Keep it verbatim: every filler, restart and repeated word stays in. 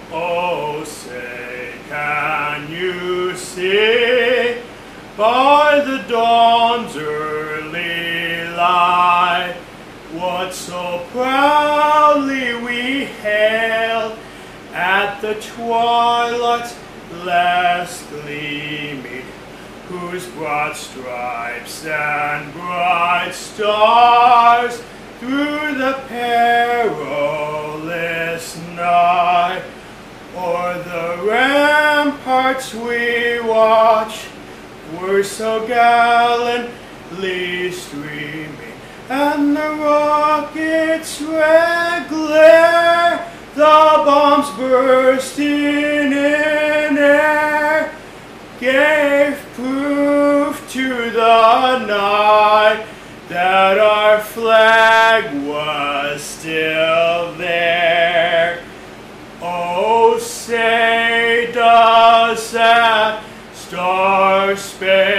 Oh, say, can you see by the dawn's early light what so proudly we hailed at the twilight's last gleaming, whose broad stripes and bright stars through the perilous night o'er the ramparts we watch were so gallantly streaming, and the rockets' red glare, the bombs bursting in air, gave proof to the night that our flag was still there. Oh, say, does that star-spangled